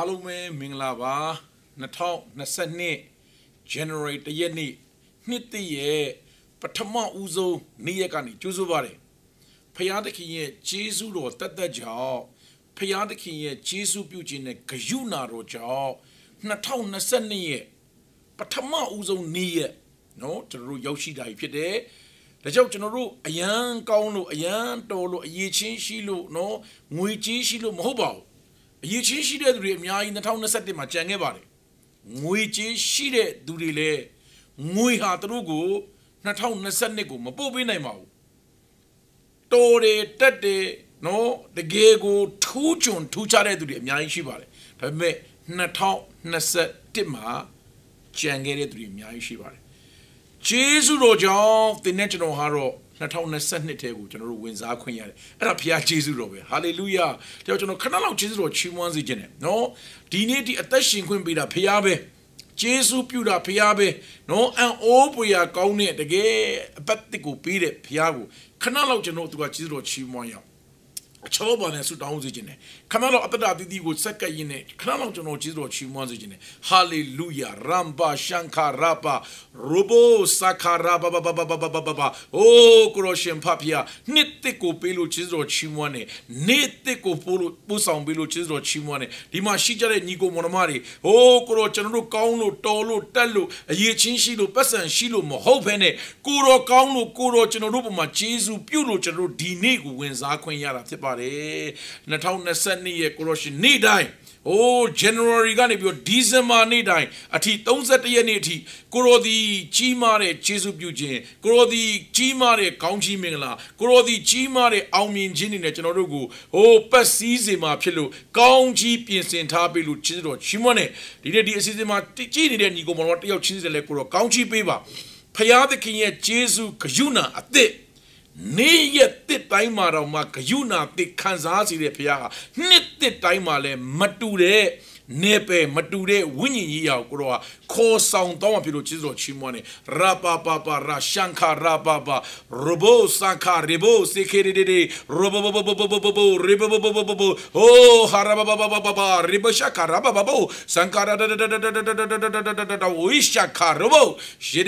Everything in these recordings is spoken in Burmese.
Alume Minglava Natal Nasani Generate the Yeni Niti ye Patama Uzo Niyakani Juzubari Payadaki Jesu or Tata Jaw Payadaki Jesu Pugine Kajuna Roja Natal Nasani Patama Uzo Niye no to Yoshida Pide the joke to no a young Kauno a young Tolo a Yichin Shilu no Muichi Shilu Mobile Yichin Shida in the town of Satima Changabari Muichi Shide Durile Mui Hatrugu Natown Nasanigo Mabobi Namao Tore Tate no the Gego two chun two chare to the Myai Shibare but me Natau Nasatima Changere to the Myai Shibare Jesus Roja the national haro Natown Nasanitego to wins our queen and a Pia Jesus Robe Hallelujah there no canal Jesus or Chimonzi Gene no Dineti attaching queen be the Piabe Jesus Puda Piabe no and Opuya Kaune the gay Batico Pide Piago canal to know to what Jesus or Chimoya Choban and Sudan Canal up at the would Saka in it. Canal to know Jesus or Chimozine. Hallelujah. Ramba Shankar Rapa Robo Sakaraba Baba Oh Kuroshem Papia Nitiko Pelu Chizo Chimone Nitiko Pusam Bilu Chizo Chimone Dima Shijare Nico Monomari Oh Kuro Chanu Kauno Tolo Telu Yechin Shilu Pesan Shilu Mohopene Kuro Kauno Kuro Chinuruma Chizu Pulu Chanu Dinigu wins Aquanyara Tipa Natown Nasani Corrosion need die. Oh, January Gani, your December need die. Ati don't set the Yaniti, Kuro the Chimare, Chesu Buje, Kuro the Chimare, County Mingla, Kuro the Chimare, Aumin Jinin at Norugu, oh, Passizima Pillow, County Piensin Tabilu, Chisro, Chimone, did the Assisima Tichini, then you go on what your Chisel Kuro, County Paper, Payada King Jesu Kajuna at the Ne yet the timer of Makayuna, the Kanzasi de Pia, knit the timer, Mature, Nepe, Mature, winning Yao Groa, call sound Tomapido Chizo Chimone, Rapa Papa, Rashanka Rababa, Robo Sanka, Rebo, Sekere, Robo, Ribo, oh, Harababa, Ribashaka, Rababo, Sankara, Wishaka, Robo,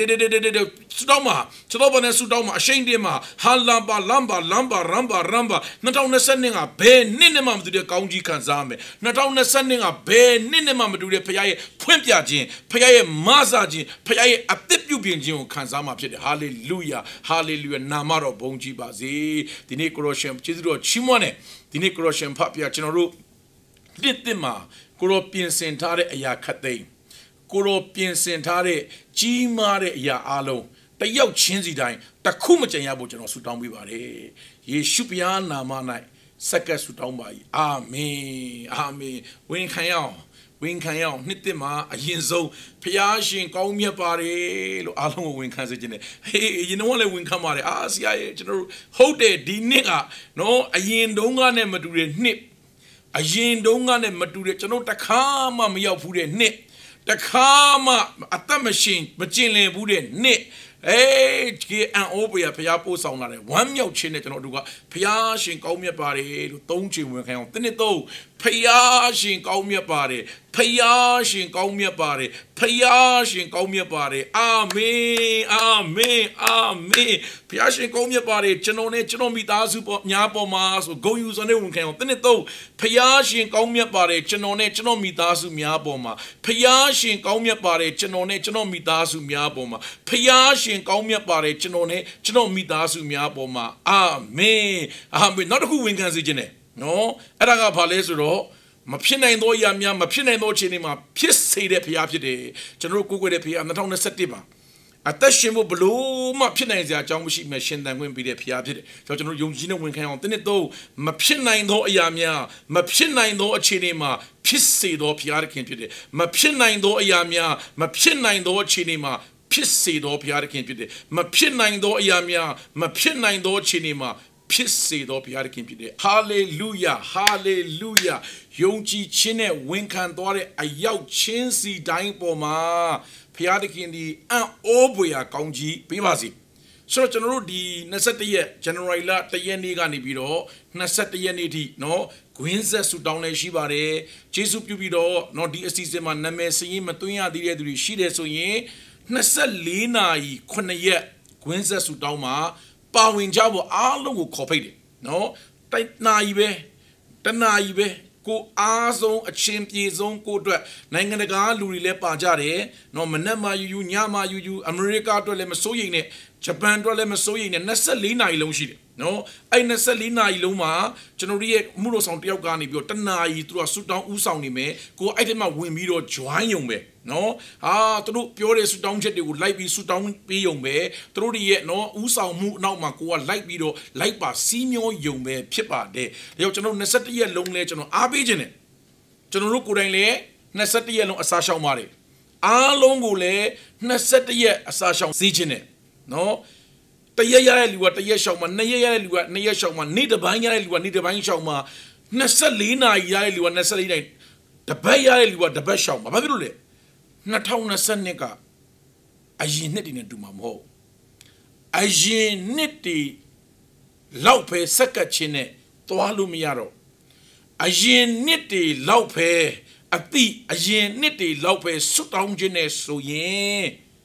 Sudoma, Sudoma, Sudoma, Shandima, Halamba, Ramba, not on the sending a pen, Ninimum to the County Kanzame, not on the sending a pen, Ninimum to the Payae, Puempiajin, Payae Mazaji, Payae Atipubin, Kanzama, Hallelujah, Hallelujah, Namaro Bonji Bazi, the Nicoroshem, Chizro, Chimone, the Nicoroshem Papia Chinoru, Litima, Kuropian Sentare, Yakate, Kuropian Sentare, Chimare, Ya Alo. The young Chinzi dying, the Kumacha Yabujan also down with it. Ye Shupiana Manai, Sakas down by. Amen. Wing Kayao, Nitima, a Yinzo, Piashin, Kaumia Pari, Alamo Wing Kanzajin. Hey, you know what wing come out? Asia, General, Hote, the nigger, no, a yin donga never do the nip. A yin donga never do the Takama, me out for nip. The Kama, at the machine, Bude, nip. Hey, get an opera, Piapo sound. One young chin at Noduga, Piashin, Kaumia Pari, don't you work out? Then it though, Piashin, Kaumia Pari, Piashin, Kaumia Pari, Piashin, Kaumia Pari. Amen. Piashin, Kaumia Pari, Chenone, Chenomita, Super Nyapo Mas, go use on everyone count. Then it though, Piashin, Kaumia Pari, Chenone, Chenomita, Sumiaboma, Piashin, Kaumia Pari, Chenone, Chenomita, Sumiaboma, Piashin, Kaumia Pari, Chenone, Chenomita, Sumiaboma. Amen. Not who win can say, no, Araga Palesro. Mapina no Yamia, Mapina no Chinima, Piss say the Piapide, General Kuku de Pia, and the town of Setiba. At that shimbo blue, Mapina is a young sheep machine than when be the Piapide. General Yungino win count in it though, Mapina no Yamia, Mapina no Chinima, Piss say no Piarkin Pide, Mapina no Yamia, Mapina no Chinima, Piss say no Piarkin Pide, Mapina no Yamia, Mapina no Chinima. Pissy do Piarkin. Hallelujah, hallelujah. Yonchi Chine Winkan Dore a yow chinsi dying for ma Piarkin the Oboya County Pivazi. ဆိုတော့ကျွန်တော်တို့ဒီ21ရက် January လ1ရက်နေ့ကနေပြီးတော့21ရက်နေ့ထိနော်ဂွင်းဆက်ဆူတောင်းလည်းရှိပါတယ်ယေရှုပြုပြီးတော့နော်ဒီအစီအစဉ်မှာနာမည်စရင်မသွင်းရသေးတဲ့သူတွေရှိတယ်ဆိုရင်24နာရီ9ရက်ဂွင်းဆက်ဆူတောင်းမှာပါဝင်ကြဖို့အားလုံးကိုခေါ်ဖိတ်တယ်နော်တိုက်နာရီပဲတနာရီပဲကိုအားဆုံးအချင်းပြေဆုံးကိုအတွက်နိုင်ငံတကာလူတွေလည်းပါကြတယ်နော်မနက်မှယူညမှယူအမေရိကအတွက်လည်းမစိုးရိမ်နဲ့ဂျပန်အတွက်လည်းမစိုးရိမ်နဲ့24နာရီလုံးရှိတယ်နော်အဲ့24နာရီလုံးမှာကျွန်တော်တို့ရဲ့မှုတော်ဆောင်တယောက်ကနေပြီးတော့တနာရီသူကဆူတောင်းဥဆောင်နေမယ်ကိုအဲ့ဒီမှာဝင်ပြီးတော့ join ရုံပဲနော်သူတို့ပြောတဲ့ဆူတောင်းချက်တွေကိုလိုက်ပြီးဆူတောင်းပေးရုံပဲသူတို့ရဲ့နော်ဥဆောင်မှုအနောက်မှာကိုကလိုက်ပြီးတော့လိုက်ပါစီးမျောရုံပဲဖြစ်ပါတယ်ဒါကြောင့်ကျွန်တော်21ရက်လုံးလဲကျွန်တော်အားပေးခြင်းနဲ့ကျွန်တော်တို့ကိုယ်တိုင်လည်း21ရက်လုံးအစားရှောင်ပါတယ်အားလုံးကိုလည်း21ရက်အစားရှောင်စီးခြင်းနဲ့နော်တရက်ရတဲ့လူကတရက်ရှောင်မှာ2ရက်ရတဲ့လူက2ရက်ရှောင်မှာနေ့တစ်ပိုင်းရတဲ့လူကနေ့တစ်ပိုင်းရှောင်မှာ24နာရီရတဲ့လူက24နာရီတပတ်ရတဲ့လူကတပတ်ရှောင်မှာဘာဖြစ်လို့လဲ2022ကအရင်နှစ်တည်းနဲ့တူမှာမဟုတ်အရင်နှစ်တည်းလောက်ပဲစက္ကတ်ချင်းနဲ့သွားလို့မရတော့အရင်နှစ်တည်းလောက်ပဲအရင်နှစ်တည်းလောက်ပဲဆွတ်တောင်းခြင်းနဲ့ဆိုရင်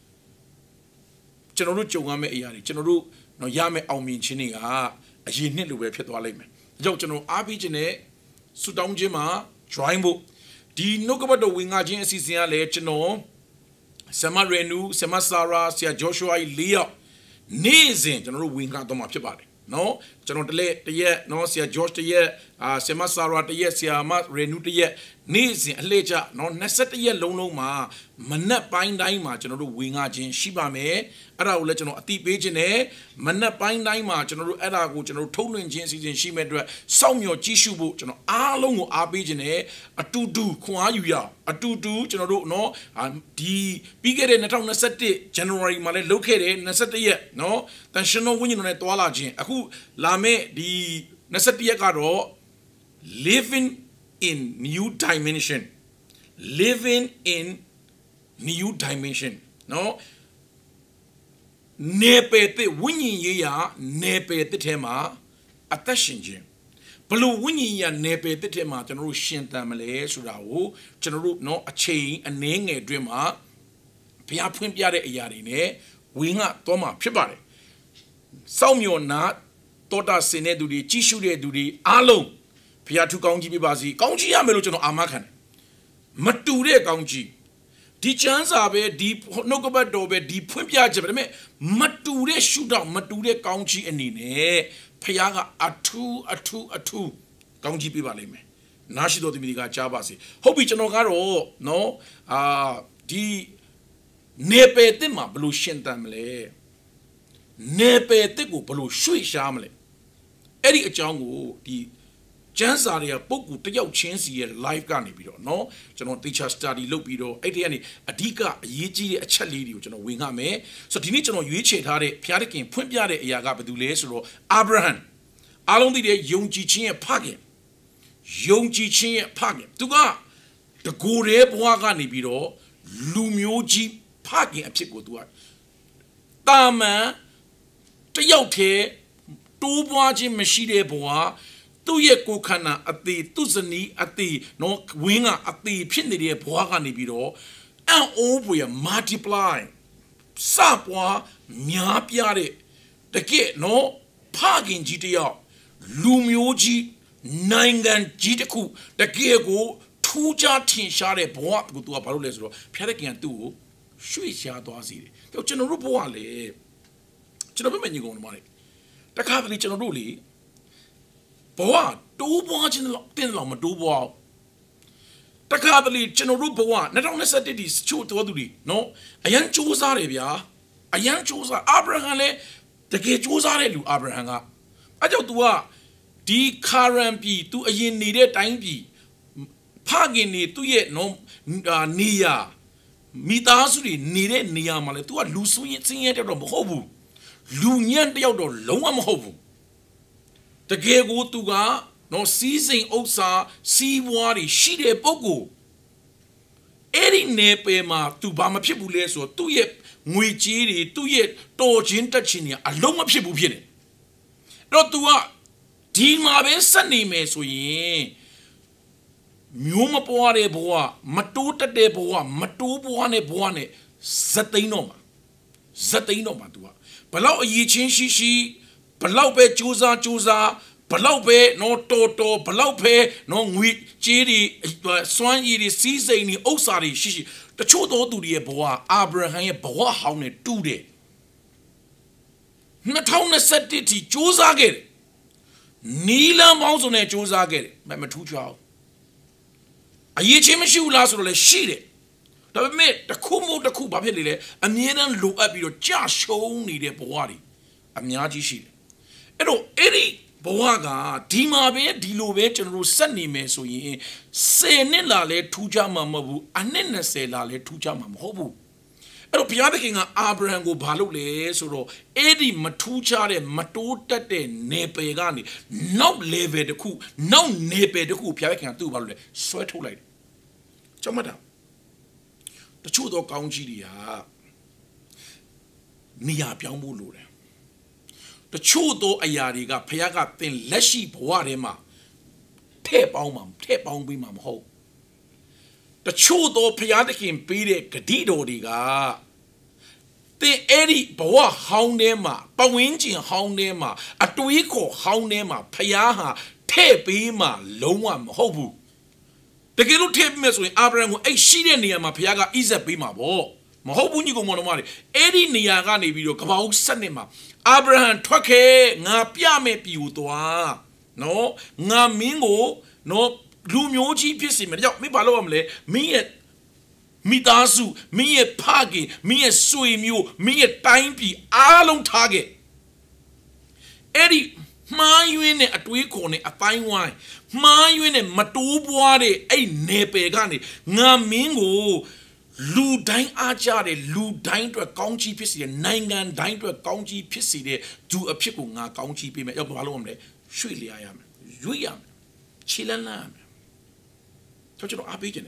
ကျွန်တော်တို့ကြုံရမယ့်အရာတွေကျွန်တော်တို့နော်ရမယ့်အောင်မြင်ခြင်းတွေကအရင်နှစ်လိုပဲဖြစ်သွားလိမ့်မယ်။ဒါကြောင့်ကျွန်တော်အားပေးခြင်းနဲ့ဆူတောင်းခြင်းမှာ join ဖို့ဒီနှုတ်ကပတ်တော်ဝင်ငါခြင်းအစီအစဉ်ကလည်းကျွန်တော်ဆမရနူဆမဆာရာဆရာဂျောရှုအာ၄ယောက်နေ့စဉ်ကျွန်တော်တို့ဝင်ငါတော့မှာဖြစ်ပါတယ်နော်ကျွန်တော်တရက်နော်ဆရာဂျော့တရက်ဆရာမဆာရာတရက်ဆရာမရနူတရက်နေ့စဉ်အလှည့်ကျနော်21ရက်လုံးမှာမနက်ပိုင်းတိုင်းမှာကျွန်တော်တို့ဝင်ငါခြင်းရှိပါမယ်အဲ့ဒါကိုလည်းကျွန်တော်အတိပေးခြင်းနဲ့မနက်ပိုင်းတိုင်းမှာကျွန်တော်တို့အဲ့ဒါကိုကျွန်တော်တို့ထုံးလွှင့်ခြင်းအစီအစဉ်ရှိမဲ့အတွက်စောင့်မျှော်ကြည့်ရှုဖို့ကျွန်တော်အားလုံးကိုအားပေးခြင်းနဲ့အတူတူခွန်အားယူရအောင်အတူတူကျွန်တော်တို့နော်ဒီပြီးခဲ့တဲ့2021 January မှာလည်းလုပ်ခဲ့တယ်21ရက်နော်တန်ရှင်တော်ဝိညာဉ်တော်နဲ့တွာလာခြင်းအခုလာမဲ့ဒီ21ရက်ကတော့ living in new dimension living in new dimension နော်နေပယ်တဲ့ဝိညာဉ်ရေးရာနေပယ်တဲ့ထဲမှာအသက်ရှင်ခြင်းဘလို့ဝိညာဉ်ရေးရာနေပယ်တဲ့ထဲမှာကျွန်တော်တို့ရှင်သန်မလဲဆိုတာကိုကျွန်တော်တို့နော်အချိန်အနည်းငယ်အတွင်းမှာဘုရားဖွင့်ပြတဲ့အရာတွေနဲ့ဝင်ငါတော့မှာဖြစ်ပါတယ်စောင့်မျှော်နာတော်တာစင်တဲ့သူတွေကြီးရှုတဲ့သူတွေအားလုံးဘုရားထူကောင်းကြီးပြပါစီကောင်းကြီးရမယ်လို့ကျွန်တော်အာမခံတယ်မတူတဲ့ကောင်းကြီးဒီချမ်းစာပဲဒီနှုတ်ကပတ်တော်ပဲဒီဖွင့်ပြချက်ပဲဒါပေမဲ့မတူတဲ့ရှုတော့မတူတဲ့ကောင်းကြီးအနေနဲ့ဘုရားကအထူးကောင်းကြီးပြပါလိမ့်မယ်နာရှိတော်သူတွေကကြားပါစေဟုတ်ပြီကျွန်တော်ကတော့နော်ဒီနေပယ်တဲ့မှာဘလို့ရှင်းတမ်းမလဲနေပယ်တဲ့ကိုဘလို့ရွှေ့ရှားမလဲအဲ့ဒီအကြောင်းကိုဒီကျန်းစာတွေကပုဂ္ဂိုလ်တယောက်ချင်းစီရဲ့ live ကနေပြီးတော့เนาะကျွန်တော် teacher study လုပ်ပြီးတော့အဲ့ဒီကနေအဓိကအရေးကြီးတဲ့အချက်လေးတွေကိုကျွန်တော်ဝင်ငှမယ်ဆိုတော့ဒီနေ့ကျွန်တော်ရွေးချယ်ထားတဲ့ဘုရားသခင်ဖွင့်ပြတဲ့အရာကဘာတူလဲဆိုတော့အာဗြဟံအားလုံးသိတဲ့ယုံကြည်ခြင်းရဲ့ဖခင်သူကတကိုယ်ရဲ့ဘဝကနေပြီးတော့လူမျိုးကြီးဖခင်အဖြစ်ကိုသူကတာမန်တယောက်တည်းတိုးပွားခြင်းမရှိတဲ့ဘဝသူ့ရဲ့ကိုယ်ခန္ဓာအသေးသူ့ဇနီးအသေးနော်ဝင်းကအသေးဖြစ်နေတဲ့ဘဝကနေပြီးတော့အံ့ဩဖွယ် multiply စပွားများပြားတဲ့တကယ်နော်ဖခင်ကြီးတယောက်လူမျိုးကြီးနိုင်ငံကြီးတစ်ခုတကယ်ကိုထူးခြားထင်ရှားတဲ့ဘဝကိုသူကဘာလို့လဲဆိုတော့ဖျားတဲ့ကံသူ့ကိုရွှေ့ရှားသွားစေတယ်။ကျွန်တော်တို့ဘဝလေကျွန်တော်ပြည့်မြင်ကုန်တယ်မလေးတခါတလေကျွန်တော်တို့လေဘဝတိုးပွားခြင်းတင်းလောက်မတိုးပွားတခါတလေကျွန်တော်တို့ဘဝ2021ဒီချို့တော်သူတွေနော်အရန်စူးစားတယ်ဗျာအရန်စူးစားအာဗြဟံလည်းတကယ်စူးစားတဲ့လူအာဗြဟံကအဲကြောင့် तू ကဒီခါရန်ပြည် तू အရင်နေတဲ့တိုင်းပြည်ဖခင်နေသူ့ရဲ့နော်နေရာမိသားစုတွေနေတဲ့နေရာမှာလေ तू ကလူစင်းရဲတော့မဟုတ်ဘူးလူညံ့တယောက်တော့လုံးဝမဟုတ်ဘူးတကယ်ကို तू ကနော်စီးစိမ်ဥစ္စာစီးပွားတွေရှိတဲ့ပုဂ္ဂိုလ် Eri Nepema, to Bamapibules or 2 year Muichiri, 2 year Tojin Tachinia, a long of Shibupin. Not to what? Dima Besani Mesoye. Muma Poare Boa, Matuta de Boa, Matu Boane Boane, Zatainoma. Zatainoma tua. Palau Yi Chin Shishi, Palau Pe Chuza, Palau Pe no Toto, Palau Pe no Wheat, Chiri, Swan Yiri, Seasani, Osari, Shishi. The Chodo do the Boa, Abraham, Boa Hound, 2 day. Natauna said it, Chuza get it. Nila Mouse on a Chuza get it, by my 2 child. A Yichimishu last or a sheet. The mate, the Kumo, the Kuba Pelile, and Yenan look up your just show needed Boari. A Miyaji sheet. Edo, Eddie Boaga, Timabe, Dilove, and Rosani Meso ye, say Nilale, Tujama Mabu, and then say Lale, Tujama Hobu. Edo Piaking Abraham go Balule, so Eddie Matucha, Matuta, Nepegani, no leve the coup, no nepe the coup, Piaking to Balule, sweat to light. Chamada. The truth of County, Nia Piamulu. The truth of Ayariga, Piaga, then Leshi Poarema, tape on Bimam Ho. The truth of Piatikin Pide Cadido Diga. The Eddie Boa Houndema, Bawinjin Houndema, a Tuiko Houndema, Piaha, Tepima, Lomam Hobu. The little tape mess with Abraham, a sheet near my Piaga is a bima bo. Mahobunigo Monomari, Eddie Niagani video, Kabao Sanema. Abraham Twake, Na Piame Piutoa. No, Na Mingo, no, Lumioji Pissim, me Balomle, me at Midazu, me at Pagi, me at Suimu, me at Timepy, along target. Eddie. Ma yune at weekone a fine wine. Ma yune matubuare a nepegani. Namingo Lu dine ajare, Lu dine to a county pissy, 9 gun dine to a county pissy, do a pickle na county payment of Balomle. Surely I am. You am. Chilan. Touch it up again.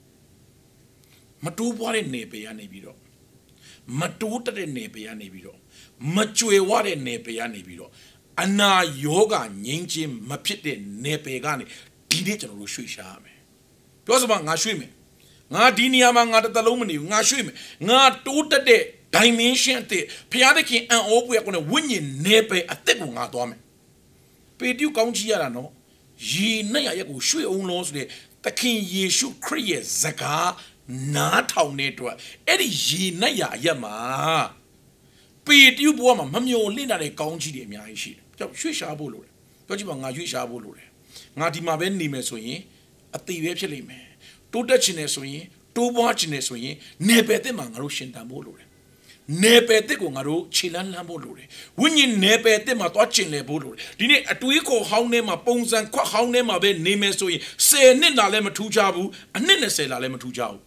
Matubuare nepe and nebido. Matuta de nepe and nebido. Matue water nepe and nebido. Anna yoga nyinchim mapite nepegani dine chano shame. Because about Nashwime. Nga diniama nga talomani, nga shwime, nga tuta de dimension te, piadaki and opwe on a winning nepe a tebu nga dome. Pedu counchiara no, ye naya yaku shui on laws de, the king ye should create zaka, not how network, Eddie ye naya yama. Pedu boama, mamio lina de counchi de miaishi. Shui shabulu. Don't you want a shabulu? Natima bendi mesoye, a TV me. 2 Dutchiness way, 2 watchiness way, nepete mangarushin tambolure. Nepete gongaru, chilan lambolure. When you nepete matwatchin lebulure. Dine a tuiko how name a bones and quack how name a ben name so ye say nina lema 2 jabu, and nina say la lema 2 jabu.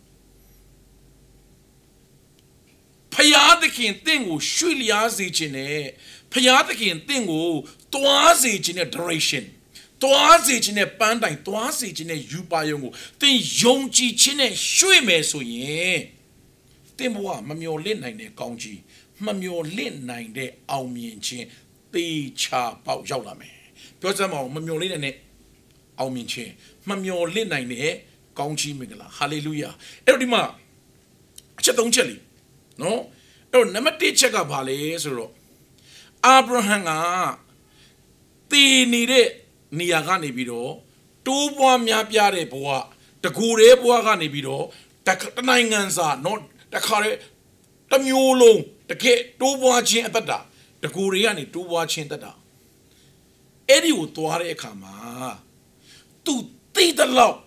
Payadikin thing will surely azicine. Payadikin thing will twice in a duration. Twice in a pandine, twice in a yubayongo. Then yongji chine shuime so ye. Then what, Mamio Lin 9 county, Mamio Lin 9 de Auminchin, Be cha pao yaulame. Because I'm on Mamio Lin Auminchin, Mamio Lin 9 county Migala. Hallelujah. Eridima Chaton Jelly. No? Oh, never teach a valley, so Abraham, they needed Niagani Bido, 2 Miapiare Boa, the Gure Boagani Bido, the Nangans not the Kare, the Mule, the Kate, 2 watching at the da, the Guriani, 2 watching the da. Eddie would toare kama to take the law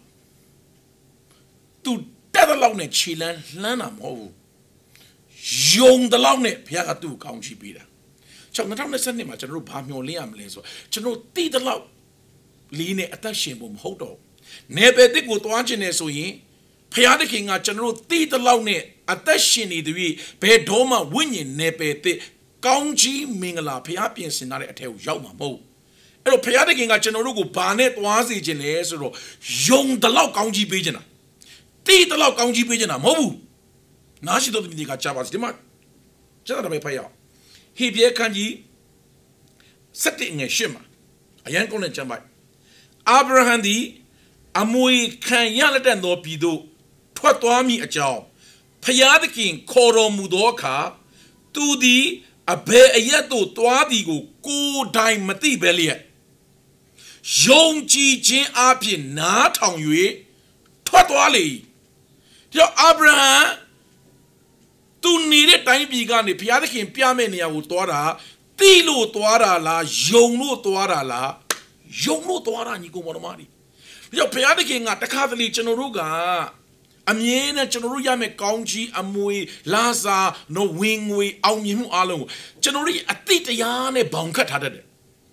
to devil on a chilan, Lana Mo. Young the long net, Piagatu, County Peter. Chong the Sunday much, a rope, Pamio Liam Lazo. Chano, tea the law. Line at that shame, Hodo. Never dig with watching so ye. Piadiking at General tea the long net, at that shinny the we, Pedoma winning nepe, County Mingala, Piapians in a tell Yama Mo. Ero Piadiking at General Barnet was a general, young the law County Bejana. တီတလောက်ကောင်းကြီးပေးနေတာမဟုတ်ဘူးနားရှိတော်သူတွေကကြားပါစီဒီမှာကျွန်တော်ပဲဖတ်ရအောင်ဟေဘရဲခန်းကြီး7ငယ်8မှာအရန်ကောင်းတဲ့ကျမ်းပိုက်အာဗြဟံသည်အမွေခံရလက်တဲ့သောပြည်သို့ထွက်သွားမိအကြောင်းဖျားသခင်ခေါ်တော်မူသောအခါသူသည်အဘယ်အရက်သို့သွားသည်ကိုကိုယ်တိုင်မသိပဲလျက်ယုံကြည်ခြင်းအပြင်နားထောင်၍ထွက်သွားလေကြောင့်အာဗြဟံသူနေတဲ့တိုင်းပြည်ကနေဘုရားသခင်ပြမဲ့နေရာကိုသွားတာတိလို့သွားတာလားယုံလို့သွားတာလားယုံလို့သွားတာညီကောင်မောင်မကြီးကြောင့်ဘုရားသခင်ကတခါတလေကျွန်တော်တို့ကအမြဲတမ်းကျွန်တော်တို့ရမယ့်ကောင်းကြီးအမွေလာစာနော်ဝင်ငွေအောင်မြင်မှုအားလုံးကိုကျွန်တော်တို့အတိတ်တရားနဲ့ဘောင်ခတ်ထားတတ်တယ်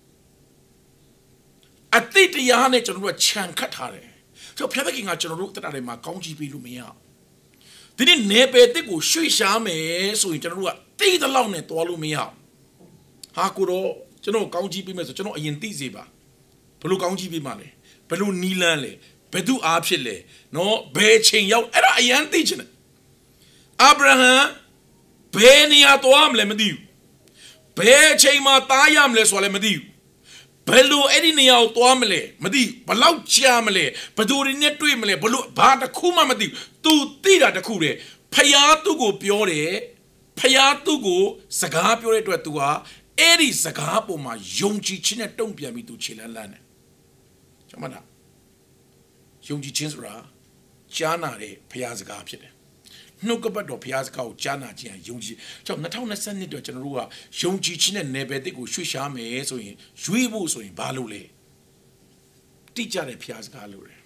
အတိတ်တရားနဲ့ကျွန်တော်တို့ခြံခတ်ထားတယ်ဆိုတော့ဘုရားသခင်ကကျွန်တော်တို့တက်တာတွေမှာကောင်းကြီးပေးလို့မရဒီနေ့နေပယ်တစ်ကိုရွှေ့ရှားမယ်ဆိုရင်ကျွန်တော်တို့ကတိတ်တဲ့လောက်နဲ့တွားလို့မရဟာကိုတော့ကျွန်တော်ကောင်းကြီးပေးမယ်ဆိုကျွန်တော်အရင်သိစေပါဘယ်လိုကောင်းကြီးပေးမှလဲဘယ်လိုနီလန်းလဲဘယ်သူအားဖြစ်လဲနော်ဘယ်ချိန်ရောက်အဲ့ဒါအရင်သိချင်တယ်အာဗြဟံဘယ်နေရာသွားမလဲမသိဘူးဘယ်ချိန်မှာတားရမလဲဆိုတာလည်းမသိဘူးဘယ်လိုအဲ့ဒီနေရာကိုသွားမလဲမသိဘလောက်ကြာမလဲဘယ်သူတွေနဲ့တွေ့မလဲဘလို့ဘာတစ်ခုမှမသိဘူး तू သိတာတစ်ခုတည်းဖယားသူ့ကိုပြောတယ်ဖယားသူ့ကိုစကားပြောတဲ့အတွက် तू ဟာအဲ့ဒီစကားပေါ်မှာယုံကြည်ခြင်းနဲ့တုံ့ပြန်ပြီး तू ခြေလန်းလန်းတယ်ကျွန်မလားယုံကြည်ခြင်းဆိုတာကြားနာတဲ့ဖယားစကားဖြစ်တယ်နှုတ်ကပတ်တော်ဖျားစကားကိုကြားနာခြင်းယုံကြည်ကြောင့်2022အတွက်ကျွန်တော်တို့ကယုံကြည်ခြင်းနဲ့နယ်ပယ်တစ်ကိုရွှေ့ရှားမယ်ဆိုရင်ရွေးဖို့ဆိုရင်ဘာလို့လဲတိကျတဲ့ဖျားစကားလို့တယ်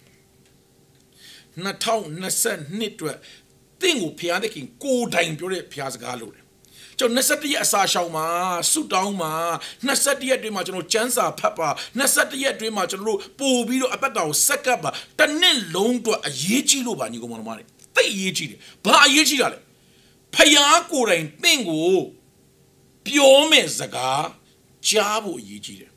2022အတွက်တင့်ကိုဖျားတဲ့ခင်ကိုယ်တိုင်ပြောတဲ့ဖျားစကားလို့တယ်ကျွန်တော်21ရက်အစာရှောင်မှာဆုတောင်းမှာ21ရက်အတွင်းမှာကျွန်တော်ကျမ်းစာဖတ်ပါ21ရက်အတွင်းမှာကျွန်တော်တို့ပို့ပြီးတော့အပတ်တော်ဆက်ကပ်ပါတစ်နှစ်လုံးအတွက်အရေးကြီးလို့ပါညီကောင်မောင်တွေသိအရေးကြီးတယ်ဘာအရေးကြီးတာလဲဖယားကိုယ်တိုင်တင့်ကိုပြောမဲ့စကားကြားဖို့အရေးကြီးတယ်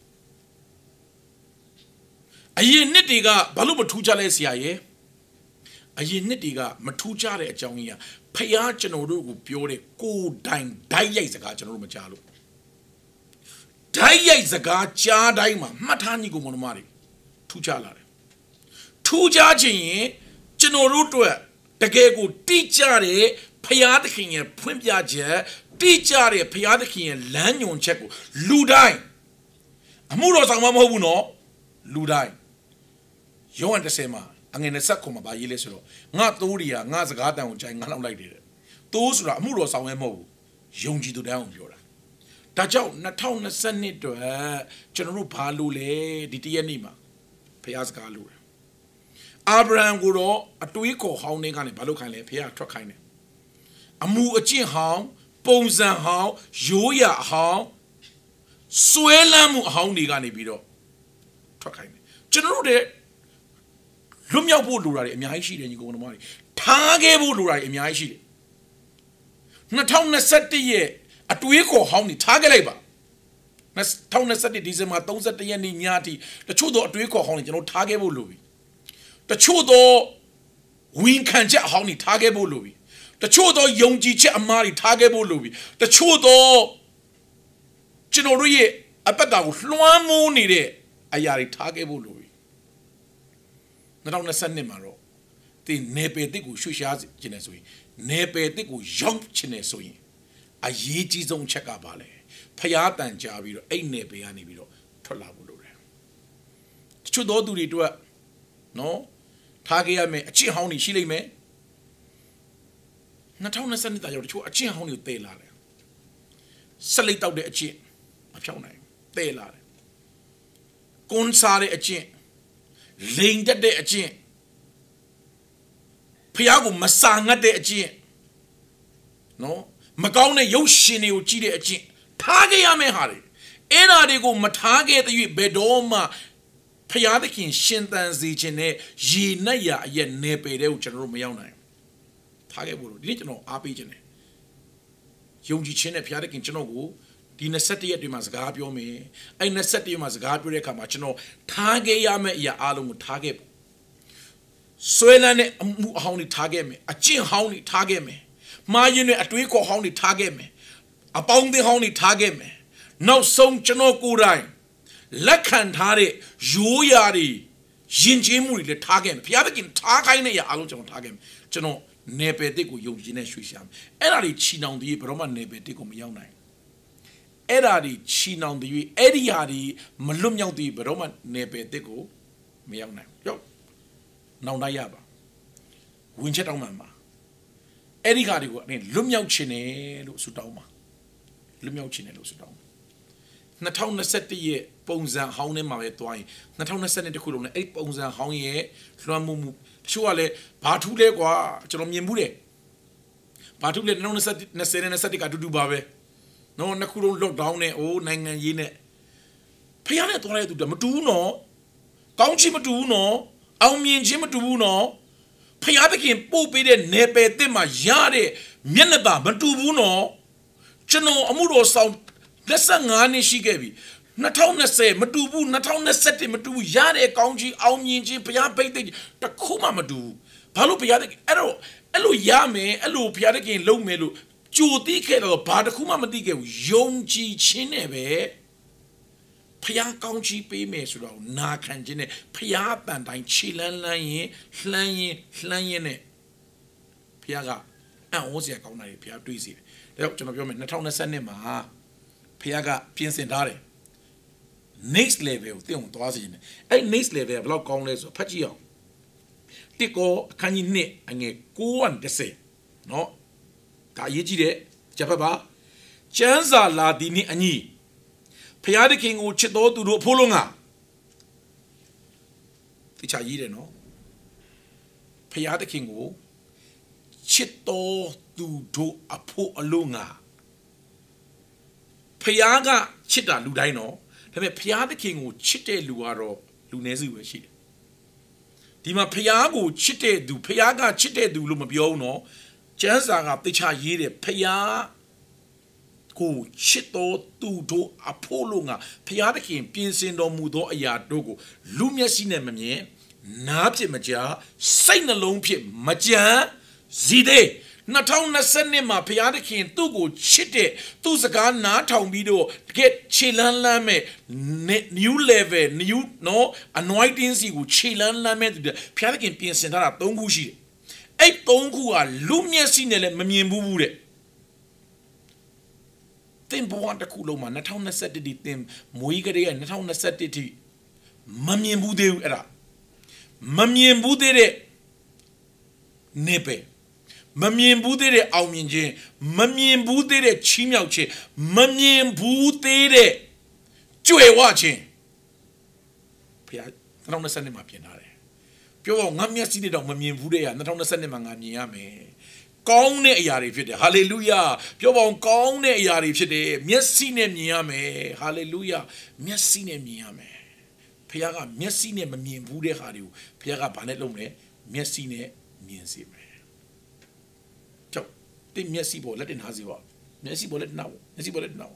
အရင်နှစ်တွေကဘာလို့မထူးခြားလဲဆရာရဲ့အရင်နှစ်တွေကမထူးခြားတဲ့အကြောင်းကြီးကဖယားကျွန်တော်တို့ကိုပြောတဲ့ကိုယ်တိုင်ဓာတ်ရိုက်စကားကျွန်တော်တို့မကြားလို့ဓာတ်ရိုက်စကားကြားတိုင်းမှာမှတ်ထားညီကိုမောင်မတွေထူးခြားလာတယ်ထူးခြားခြင်းရင်ကျွန်တော်တို့အတွက်တကယ်ကိုတိကျတဲ့ဖယားသခင်ရဲ့ဖွင့်ပြချက်တိကျတဲ့ဖယားသခင်ရဲ့လမ်းညွှန်ချက်ကိုလူတိုင်းအမှုတော်ဆောင်မဟုတ်ဘူးနော်လူတိုင်းယောဟန်10မှာအငယ်29မှာဗာရေးလဲဆိုတော့ငါသိုးတွေကငါစကားတန်ကိုကြိုင်ငါလောက်လိုက်တယ်သိုးဆိုတာအမှုတော်ဆောင်ရဲမဟုတ်ဘူးယုံကြည်သူတိုင်းအောင်ပြောတာဒါကြောင့်2022အတွက်ကျွန်တော်တို့ဘာလို့လဲဒီတရက်နေ့မှာဖယားစကားလို့အာဗြဟံကိုတော့အတွေးခေါ်ဟောင်းနေကနေဘာလို့ခိုင်းလဲဖះထွက်ခိုင်းတယ်အမှုအကျင့်ဟောင်းပုံစံဟောင်းရိုးရာဟောင်းစွဲလမ်းမှုအဟောင်းတွေကနေပြီးတော့ထွက်ခိုင်းတယ်ကျွန်တော်တို့တဲ့လွတ်မြောက်ဖို့လိုတာတွေအများကြီးရှိတယ်ညီကောင်တို့ထားခဲ့ဖို့လိုတာတွေအများကြီးရှိတယ်2021ရဲ့အတွေးခေါ်ဟောင်းတွေထားခဲ့လိုက်ပါ2021ဒီဇင်ဘာ31ရက်နေ့ညအထိတချို့တော့အတွေးခေါ်ဟောင်းတွေကျွန်တော်ထားခဲ့ဖို့လိုပြီတချို့တော့ဝင်ခံချက်အဟောင်းတွေထားခဲ့ဖို့လိုပြီတချို့တော့ယုံကြည်ချက်အမှားတွေထားခဲ့ဖို့လိုပြီတချို့တော့ကျွန်တော်တို့ရဲ့အပတ်တာကိုလွှမ်းမိုးနေတဲ့အရာတွေထားခဲ့ဖို့လိုပြီ2022မှာတော့ဒီနေပယ်တစ်ကိုရွှေ့ရှားခြင်းနဲ့ဆိုရင်နေပယ်တစ်ကိုရောက်ခြင်းနဲ့ဆိုရင်အရေးကြီးဆုံးချက်ကပါလေဖျားတန်ကြပြီးတော့အဲ့နေပယ်ကနေပြီးတော့ထွက်လာဖို့လိုတယ်တချို့သောသူတွေအတွက်နော်ထားခဲ့ရမယ်အချင်းဟောင်းတွေရှိလိမ့်မယ်2022တာရောက်တချို့အချင်းဟောင်းတွေတည်လာတယ်ဆက်လက်တောက်တဲ့အချင်းမဖြောင်းနိုင်တည်လာတယ်ကွန်စားတဲ့အချင်းလိန်တက်တဲ့အချင်းဖျားကိုမစာငတ်တဲ့အချင်းနော်မကောင်းတဲ့ရုပ်ရှင်တွေကိုကြည့်တဲ့အချင်းထားခဲ့ရမယ်ဟာတွေအဲ့ဓာတွေကိုမထားခဲ့တဲ့၍ဘယ်တော့မှဖျားသခင်ရှင်သန်စေခြင်းနဲ့ရေနက်ရအရက်နေပေတဲ့ကိုကျွန်တော်တို့မရောက်နိုင်ထားခဲ့ဖို့လို့ဒီနေ့ကျွန်တော်အားပေးခြင်းနဲ့ယုံကြည်ခြင်းနဲ့ဖျားသခင်ကျွန်တော်ကိုဒီ21ရက်တွေမှာစကားပြောမယ်အဲ့21ရက်မှာစကားပြောတဲ့အခါမှာကျွန်တော်ထားခဲ့ရမယ့်အရာအားလုံးကိုထားခဲ့ Swelane Howney target me, a chin howney target me, Margin at Rico howney target me, upon the howney target me. No song chano kurai. Lakan Tare, Joyari, Jinjimuri, the target, Piakin Tarkaine, Alton target, Chano, Nepetico, Eugene Shusham, Edari China on the Broma Nepetico Miaunai. Edari China on the Ediadi, Malum Yang the Broma Nepetico Miaunai. Yo, now Nayaba. Winchet Mama. Edigadi, Lumyao Chine, Sutama. Lumyao Chine, Sutama. Natown set the year, bones and hound in my twine. Natown sent the Kulon, 8 bones and hound ye, Flamu, surely, Patule, Chromiamure. Patule, no necessity to do Babe. No, Nakulon look down it, oh, Nang and Yene. Piano to the Matuno, Counchy Matuno, Almi and Jimatuno, Piatakin, Popid, Nepe, Tima, Yade, Mianaba, Matuno, Chano, Amuro sound. Lesangani she gave. Natauna say, Matubu, Natauna seti, Matu, Yade, Kaunji, Alminji, Piapate, Takuma Madu, Palu Piatic, Elo Yame, Elo Piatic, Low Melu, Juti Kettle, Patakuma Madiga, Yonji Chinebe, Pia Kaunji Pay Mesuro, Nakanjine, Piatan, Chilan Lanye, Flanye, Piaga, and was your Kaunai, Pia Duisi. The option of your Natauna Sanema. Piaga Piensendare. Next level, thing to us in a next level, block congress or Pachio. Tico, can you knit and a go on the say? No, Tayiji, Japaba, Chanza la dini ani. Piada King would chito to do Polonga. Tichayi, no. Piada King wo chito to do a po alunga. Piaga chita ludino, the Piada King would chite luaro, Lunezi were she. Dima Piago chite do Piaga chite do Lumabiono, Jansaga Ticha Yede, Pia go chito to Apolonga, Piada King, Piensindo Mudo Ayadogo, Lumia Cinemanie, Napti Maja, Saint alone Pit Maja, Zide. Natauna Sanema, Piadakin, Tugo, Chite, Tusaga, Natown video, get Chilan Lame, new level, new no, anointing see with Chilan Lame, Piadakin Pin Sentara, Tongushi. A Tongu are Lumia Sinele, Mamimbude. Tempo want a Kuloma, Natauna said it, them, Muigade, and Natauna said it, Mamimbude era. Mamimbude Nepe. Mamien Budere Alminje, Mamien Budere Chimauche, Mamien Budere Joy watching. Pia, not on the Sunday Mapianare. Pure Namia seated on Mamien Budea, not on the Sunday Mangamiame. Gone Yari Fide, hallelujah. Pure gone Yari Fide, Messine Miame, hallelujah, Messine Miame. Piaga, Messine Mamien Bude Hadu, Piaga Panelome, Messine Miensime. Messi ball, let in Haziwa. Messi ball it now. Messi ball it now.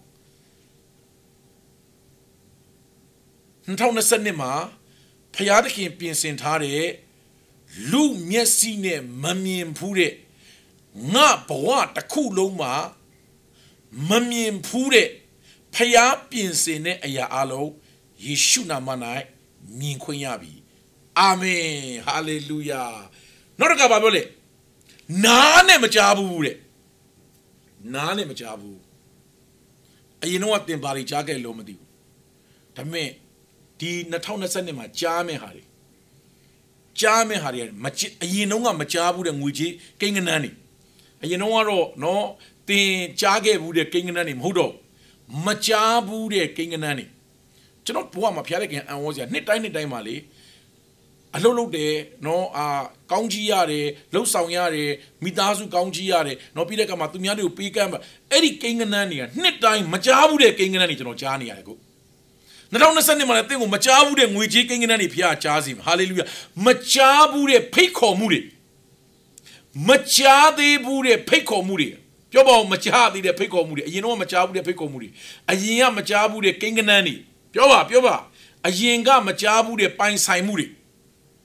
Ntauna Sanema, Payadaki Piensentare, Lu Messine, Mamien Pure, Na Boa, Takuloma, Mamien Pure, Paya Piensene, Aya Alo, Yeshuna Manai, Min Quyabi. Amen. Hallelujah. Not a Gababole. Nane Majabu. Nane Majabu. You know what? Then Bari Jaga Lomadi. Tame, the Natona Sanema, Jame Hari. Jame Hari, you know what Majabu and Wuji, King and Nanny. And you know what? No, the Jage would a King and Nanny, Hudo. Majabu de King and Nanny. Do not pour my piano and was a knit tiny dimali. A low day, no, Kaunji Yare, Low Sound Yare, Midazu Kaunji Yare, no Peter Kamatumiadu, Picamba, Eddie King and Nanny, knit time, Majabu de King and Nanny, no Johnny. I go. Not on the Sunday, I think Majabu de Muji King and Nanny Pia Chazim, hallelujah. Majabu de Pico Moody. Machade Bude Pico Moody. Jobo Machadi de Pico Moody. You know Majabu de Pico Moody. A year Majabu de King and Nanny. Pioba. A yenga Majabu de Pine Sai Moody.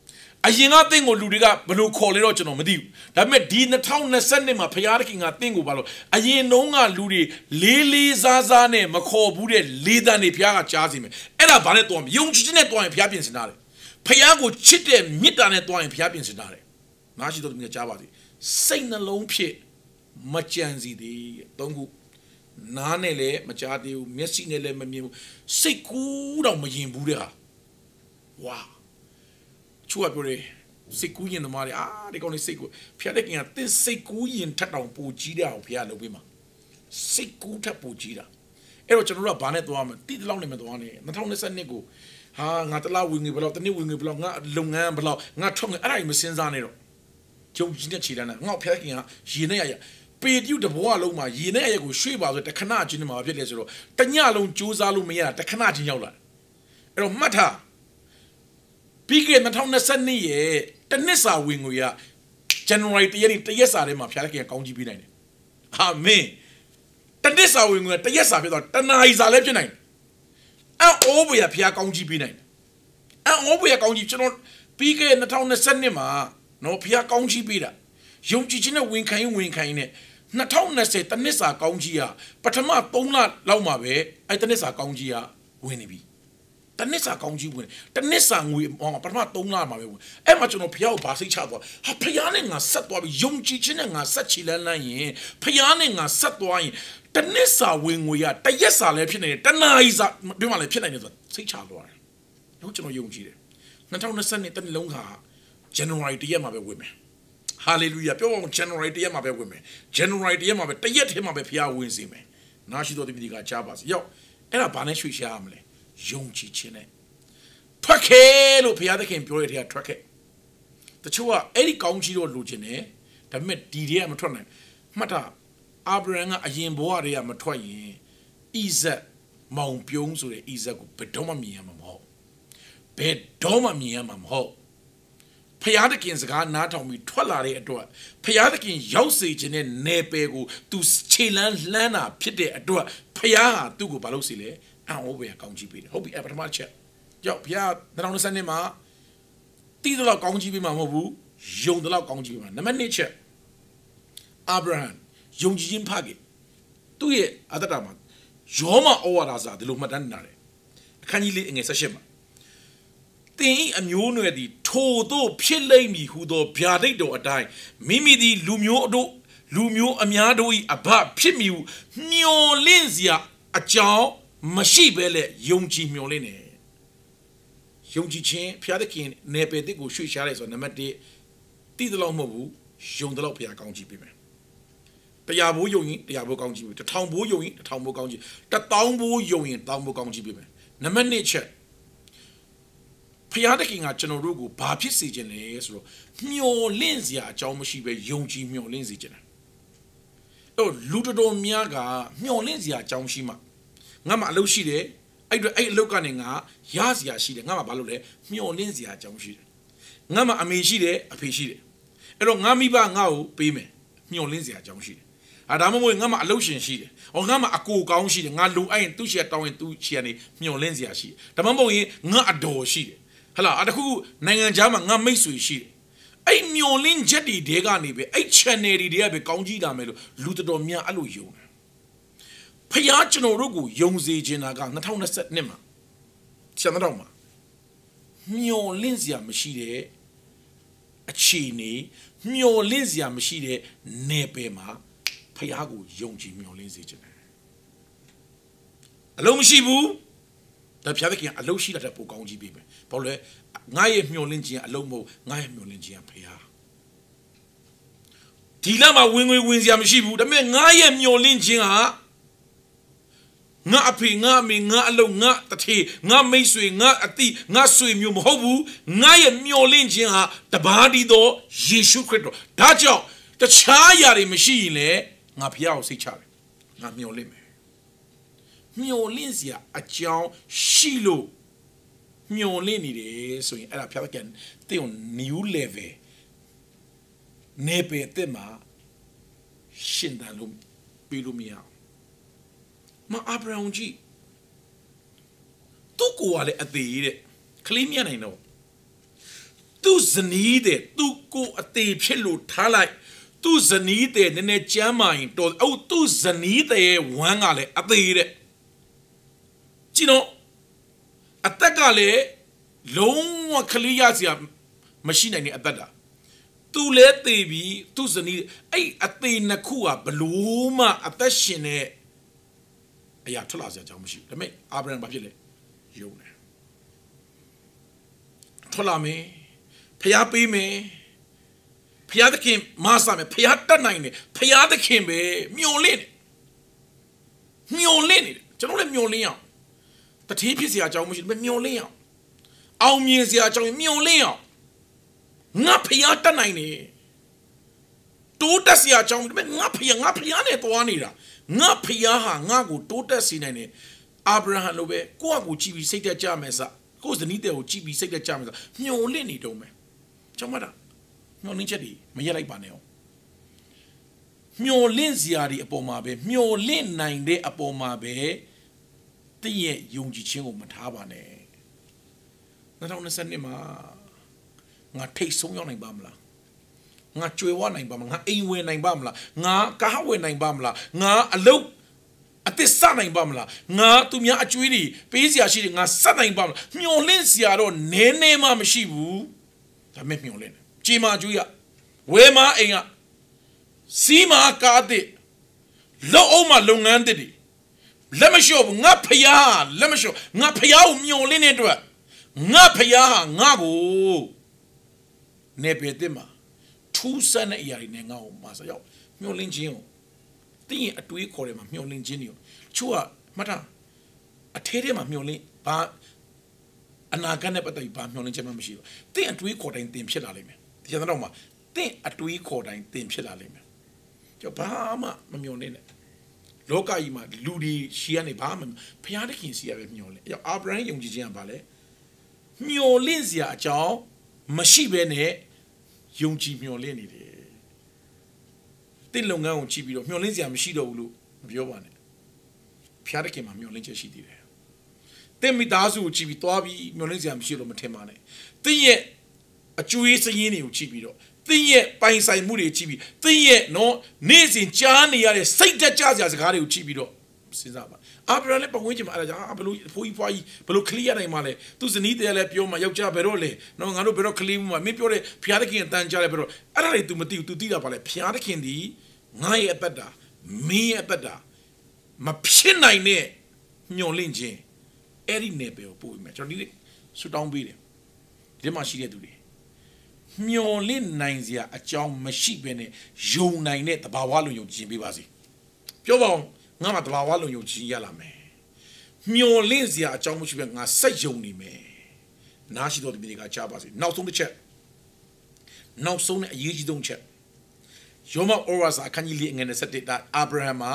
အရင်ကတင့်ကိုလူတွေကဘယ်လိုခေါ်လဲတော့ကျွန်တော်မသိဘူးဒါပေမဲ့ဒီ2020မှာဖျားသခင်ကတင့်ကိုဘာလို့အရင်တုန်းကလူတွေလေးစားစားနဲ့မခေါ်ဘူးတဲ့လေးတန်းတွေဖျားကကြားစီမယ်အဲ့ဒါဘာနဲ့တွားမယုံကြည်ခြင်းနဲ့တွားရင်ဖျားပြင်စင်တာတယ်ဖျားကိုချစ်တဲ့မေတ္တာနဲ့တွားရင်ဖျားပြင်စင်တာတယ်နားရှိတော်သူများကြားပါစေစိတ်နှလုံးဖြစ်မကြံစီသေးသုံးခုနားနဲ့လည်းမကြားသေးဘူးမျက်စိနဲ့လည်းမမြင်ဘူးစိတ်ကူးတော့မရင်ဘူးတဲ့ဟာဝါချိုးရပြောတယ်စိတ်ကူးရင်သမားတွေဒီကောင်လေးစိတ်ကူးဖျားတဲ့ကင်ကတင်းစိတ်ကူးရင်ထက်တောင်ပူကြီးတဲ့အောင်ဖျားလုပ်ပေးမှာစိတ်ကူးထက်ပူကြီးတာအဲ့တော့ကျွန်တော်တို့ကဘာနဲ့သွားမလဲတိတလောက်နဲ့မသွားနဲ့2022ကိုဟာငါတလားဝင်ငွေဘယ်လောက်တနေ့ဝင်ငွေဘယ်လောက်ငါလုပ်ငန်းဘယ်လောက်ငါထွက်ငွေအဲ့ဒါကြီးမစင်စားနဲ့တော့ကြုံကြီးနဲ့ခြေတန်းနဲ့ငါ့ဖျားတဲ့ကင်ကရေနဲ့ရပေတူးတဘွားလုံးမှာရေနဲ့ရကိုရွှေ့ပါဆိုတခဏချင်းမှာဖြစ်လေဆိုတော့တညလုံးစူးစမ်းလို့မရတာတခဏချင်းရောက်လာအဲ့တော့မှတ်ထားပြီးခဲ့2022ရဲ့တနစ်စာဝင်ငွေက January 1ရက်စာထဲမှာဖျားခင်ကောင်းကြီးပေးနိုင်တယ်အာမင်တနစ်စာဝင်ငွေတရက်စာဖြစ်တော့တနာရီစာလည်းဖြစ်နိုင်တယ်အော်ဘွေဖျားကောင်းကြီးပေးနိုင်တယ်အော်ဘွေကောင်းကြီးကျွန်တော်ပြီးခဲ့2022မှာနော်ဖျားကောင်းကြီးပေးတာယုံကြည်ခြင်းနဲ့ဝင်ခိုင်းနဲ့2020တနစ်စာကောင်းကြီးကပထမ3လလောက်မှာပဲအဲ့တနစ်စာကောင်းကြီးကဝင်နေပြီတနစ်စာကောင်းကြီးဝင်တနစ်စာငွေပထမ3လမှာပဲဝင်အဲ့မှာကျွန်တော်ဖျားကိုဗာစိတ်ချသွားဟာဖျားနဲ့ငါဆက်သွားပြီယုံကြည်ခြင်းနဲ့ငါဆက်ချီလန်းရင်ဖျားနဲ့ငါဆက်သွားရင်တနစ်စာဝင်ငွေကတရက်စာလည်းဖြစ်နေတယ်တနာရီစာပြောမှလည်းဖြစ်နိုင်တယ်ဆိုစိတ်ချသွားတယ်ဟုတ်ကျွန်တော်ယုံကြည်တယ်2020တနစ်လုံးခါ January 1ရက်မှာပဲဝင်မယ်ဟာလေလုယာပြောအောင် January 1ရက်မှာပဲဝင်မယ် January 1ရက်မှာပဲတရက်ထဲမှာပဲဖျားဝင်စေမယ်နာရှိတော်တပည့်ကကြားပါစေရောက်အဲ့ဒါဘာနဲ့ရွှေ့ရှားရမလဲယုံကြည်ခြင်းနဲ့ထွက်ခဲ့လို့ဘုရားသခင်ပြောတဲ့ထဲကထွက်ခဲ့တချို့ကအဲ့ဒီကောင်းကြီးတော့လိုချင်တယ်ဒါပေမဲ့ဒီထဲကမထွက်နိုင်မှတ်တာအာဗြဟံကအရင်ဘဝတည်းကမထွက်ရင်ဣဇက်မောင်ပြုံးဆိုတဲ့ဣဇက်ကိုဘယ်တော့မှမြင်ရမှာမဟုတ်ဘယ်တော့မှမြင်ရမှာမဟုတ်ဖျားသခင်စကားနားထောင်ပြီးထွက်လာတဲ့အတွက်ဖျားသခင်ရောက်စေခြင်းနဲ့နယ်ပယ်ကိုသူခြေလန်းလှမ်းတာဖြစ်တဲ့အတွက်ဖျားဟာသူ့ကိုဘာလို့စီလဲအော်ဘယ်ကောင်းကြီးပေးတယ်ဟုတ်ပြီအဲ့ပထမချက်ကြောက်ဖျား2020မှာတီးတော့ကောင်းကြီးပေးမှာမဟုတ်ဘူးယုံတော့ကောင်းကြီးပေးမှာနံပါတ်1ချက်အာဗြဟံယုံကြည်ခြင်းဖခင်သူ့ရဲ့အတ္တတာမှာယောမဩဝါဒစာဒီလိုမှတ်တမ်းနေတယ်အခန်းကြီးလေးငယ်18မှာသင်၏အမျိုးနွယ်သည်ထိုတို့ဖြစ်လိမ့်မည်ဟူသောဗျာဒိတ်တော်အတိုင်းမိမိသည်လူမျိုးအများတို့၏အဘဖြစ်မည်ဟုမျှော်လင့်စရာအကြောင်းမရှိဘဲလေယုံကြည်မျှော်လင့်တယ်ယုံကြည်ခြင်းဖျားသခင်နယ်ပယ်တစ်ကိုရွှေ့ရှားတယ်ဆိုတော့နံပါတ်1တည်တယ်လို့မဟုတ်ဘူးယုံတယ်လို့ဖျားကောင်းကြည့်ပေးမယ်တရားဘိုးယုံရင်တရားဘိုးကောင်းကြည့်ပေး1000ဘိုးယုံရင်1000ဘိုးကောင်းကြည့်1000ဘိုးယုံရင်1000ဘိုးကောင်းကြည့်ပေးမယ်နံပါတ်2ချက်ဖျားသခင်ကကျွန်တော်တို့ကိုဘာဖြစ်စေခြင်းလဲဆိုတော့မျှော်လင့်စရာအကြောင်းမရှိပဲယုံကြည်မျှော်လင့်စေခြင်းတယ်အဲ့လူတော်များကမျှော်လင့်စရာအကြောင်းရှိမှငါမှအလုပ်ရှိတယ်အဲ့တော့အဲ့အလုပ်ကနေငါရစရာရှိတယ်ငါမှဘာလို့လဲမျှော်လင့်စရာအကြောင်းရှိတယ်ငါမှအမေရှိတယ်အဖေရှိတယ်အဲ့တော့ငါမိဘငါ့ကိုပေးမယ်မျှော်လင့်စရာအကြောင်းရှိတယ်ဒါမှမဟုတ်ငါမှအလုပ်ရှင်ရှိတယ်ငါမှအကိုကောင်းရှိတယ်ငါလိုအဲ့ရင်သူ့ရှီတောင်းရင်သူ့ရှီကနေမျှော်လင့်စရာရှိတယ်ဒါမှမဟုတ်ရင်ငါအတော်ရှိတယ်ဟလာတခုနိုင်ငံခြားမှာငါမိတ်ဆွေရှိတယ်အဲ့မျော်လင့်ချက်တွေတဲကနေပဲအဲ့ channel တွေကပဲကောင်းကြီးလာမယ်လို့လူတော်များအဲ့လိုယုံတယ်ဖျားကျွန်တော်တို့ကိုယုံစေခြင်းက2022မှာဆန္ဒတော်မှာမျော်လင့်စရာမရှိတဲ့အခြေအနေမျော်လင့်စရာမရှိတဲ့နယ်ပယ်မှာဖျားကိုယုံကြည်မျော်လင့်စေခြင်းအလုံးမရှိဘူးဒါဖျားတဲ့ကအလုံးရှိတဲ့ပိုကောင်းကြီးပေးမယ်ဘာလို့လဲငါရဲ့မျော်လင့်ခြင်းအလုံးမဟုတ်ငါရဲ့မျော်လင့်ခြင်းဖျားဒီလမှာဝင်စရာမရှိဘူးဒါပေမဲ့ငါရဲ့မျော်လင့်ခြင်းဟာငါအဖေငါအမေငါအလုံးငါတထေငါမိတ်ဆွေငါအတိငါဆွေမျိုးမဟုတ်ဘူးငါရဲ့မျော်လင့်ခြင်းဟာတပါးတည်းသောယေရှုခရစ်တော်ဒါကြောင့်တခြားအရာတွေမရှိရင်လည်းငါဖျားကိုစိတ်ချတယ်ငါမျော်လင့်မယ်မျော်လင့်စရာအကြောင်းရှိလို့မျော်လင့်နေတယ်ဆိုရင်အဲ့ဒါဖျားတဲ့တင်ကို new level နေပေတဲ့မှာရှင်းတယ်လို့ပြီးလို့မရအောင်မအာဗြဟံကြီးသူ့ကိုယ်ကလည်းအသေးတဲ့ကလေးမြတ်နိုင်တော့တ tu zenide tu ko ate philo thalai tu zenide nene chamai to au tu zenide wanga le ate de chino ataka le long khaliya sia machine ni atata tu le tebi tu zenide ai ate nakhu a bluma atashin ne aya thla sia jaw mashi da mai Abraham ba phit le yong ne thola me phaya pai me phaya the kin ma sa me phaya tat nain ne phaya the kin be myon lin neကျွန်တော်လည်းမျောလင်းအောင်တတိဖြစ်เสียအကြောင်းမရှိဘူးမျောလင်းအောင်အောင်မြင်เสียအကြောင်းမျောလင်းအောင်ငါဖျားတတ်နိုင်နေတိုးတက်เสียအကြောင်းငါဖျားနဲ့တွားနေတာငါဖျားဟာငါကိုတိုးတက်စေနိုင်တယ်အာဗြဟံလိုပဲကိုယ့်အကူကြည့်ပြီးစိတ်တက်ကြမယ်စကိုယ့်ဇနီးတဲ့ကိုကြည့်ပြီးစိတ်တက်ကြမယ်စမျောလင့်နေတုံးမယ်ကျွန်မတာမျောလင့်ချက်တွေမရက်လိုက်ပါနဲ့အောင်မျောလင့်စရာတွေအပေါ်မှာပဲမျောလင့်နိုင်တဲ့အပေါ်မှာပဲတည့်ရဲ့ယုံကြည်ခြင်းကိုမထားပါနဲ့2022မှာငါထိတ်ဆုံးရောက်နိုင်ပါမလားငါကြွယ်ဝနိုင်ပါမလားငါအိမ်ဝင်နိုင်ပါမလားငါကားဝင်နိုင်ပါမလားငါအလုပ်အသစ်စနိုင်ပါမလားငါသူများအကျွေးတွေပေးစရာရှိတယ်ငါစနိုင်ပါမလားမျောလင့်စရာတော့နည်းနည်းမှမရှိဘူးဒါမဲ့မျောလင့်တယ်ကြေမာကျွေးရဝဲမအိမ်ကစီမာကားတဲ့လောအုံးမှာလုပ်ငန်းတဲ့လက်မလျှော့ဘူးငါဖျားလက်မလျှော့ငါဖျားကိုမျောလင့်တဲ့အတွက်ငါဖျားဟာငါကိုနေပေတဲ့မှာထူးဆန်းတဲ့အရာတွေနဲ့ငါ့ကိုမဆရောက်မျောလင့်ခြင်းကိုတင်းရင်အတွေးခေါ်တယ်မှာမျောလင့်ခြင်းတွေကိုချို့ကမှတ်ထားအထဲထဲမှာမျောလင့်ဘာအနာဂတ်နဲ့ပတ်သက်ပြီးဘာမျောလင့်ခြင်းမှမရှိဘူးတင်းအတွေးခေါ်တိုင်းတင်ဖြစ်လာလိမ့်မယ်ဒီကျန်တော့မှာတင်းအတွေးခေါ်တိုင်းတင်ဖြစ်လာလိမ့်မယ်ကျော်ဘာမှမမျောလင့်နဲ့လောကကြီးမှာလူတွေရှီကနေဘာမှဖျားတဲ့ခင်စီရပဲမျောလင့်အာဗြဟံယုံကြည်ခြင်းကဘာလဲမျောလင့်စရာအကြောင်းမရှိဘဲနဲ့ယုံကြည်မျောလင့်နေတယ်တင်းလုပ်ငန်းကိုကြည့်ပြီးတော့မျောလင့်စရာမရှိတော့ဘူးလို့မပြောပါနဲ့ဖျားတဲ့ခင်မှာမျောလင့်ချက်ရှိသေးတယ်တင်းမိသားစုကိုကြည့်ပြီးသွားပြီးမျောလင့်စရာမရှိလို့မထင်ပါနဲ့တင်းရဲ့အကျွေးစရင်းတွေကိုကြည့်ပြီးတော့တင်းရဲ့ပိုင်ဆိုင်မှုတွေကြည့်ပြီးတင်းရဲ့နော်နေ့စဉ်ကြားနေရတဲ့စိတ်တက်ကြစရာစကားတွေကိုကြည့်ပြီးတော့စဉ်းစားပါအာဗြဟံလည်းပဝင်းချင်မှာအဲ့ဒါကြောင့်ဘလို့ဖိုးကြီးဖွားကြီးဘလို့ကလေးရနိုင်မှာလဲသူဇနီးတဲ့လည်းပြောမှာယောက်ျားဘယ်တော့လဲနော်ငါတို့ဘယ်တော့ကလေးမှုမှာမင်းပြောတဲ့ဖျားသခင်အတန်ကြားလဲဘယ်တော့အဲ့ဒါတွေ तू မသိဘူး तू သိတာပါလဲဖျားသခင်ဒီငါရဲ့အသက်တာမင်းရဲ့အသက်တာမဖြစ်နိုင်တဲ့ညှော်လင့်ခြင်းအဲ့ဒီနယ်ပယ်ကိုပို့ပြီးမယ်ကျွန်တော်ဒီဆူတောင်းပေးတယ်ဒီမှာရှိတဲ့သူတွေညှော်လင့်နိုင်စရာအကြောင်းမရှိဘဲနဲ့ယုံနိုင်တဲ့တဘာဝလုံးယုံကြည်ပေးပါစေပြောပါဦးငါမှတဘာဝလုံးယုံကြည်ရလာမယ်မျောလင့်စရာအကြောင်းမရှိဘဲငါစိတ်ယုံနေမယ်နားရှိတော်သူတွေကကြားပါစေနောက်ဆုံးတစ်ချက်နောက်ဆုံးနဲ့အရေးကြီးဆုံးချက်ယောမဩဝါစာအခန်းကြီး၄ငွေ27ဒါအာဗြဟံမှာ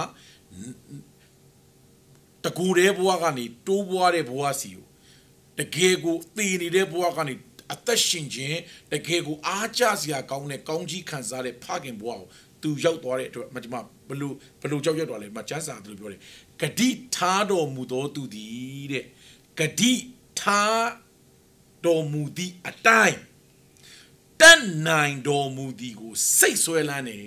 တကူတဲ့ဘဝကနေတိုးပွားတဲ့ဘဝစီကိုတကယ်ကိုတည်နေတဲ့ဘဝကနေအသက်ရှင်ခြင်းတကယ်ကိုအားကျစရာကောင်းတဲ့ကောင်းကြီးခံစားတဲ့ဖခင်ဘဝကိုသူရောက်သွားတဲ့အတွက်မကျမဘလို့ကြောက်ရွံ့သွားလဲမကျန်းစာသူပြောတယ်ဂတိထားတော်မူသောသူသည်တဲ့ဂတိထားတော်မူသည့်အတိုင်းတန်နိုင်တော်မူသည်ကိုစိတ်ဆွဲလန်းနေ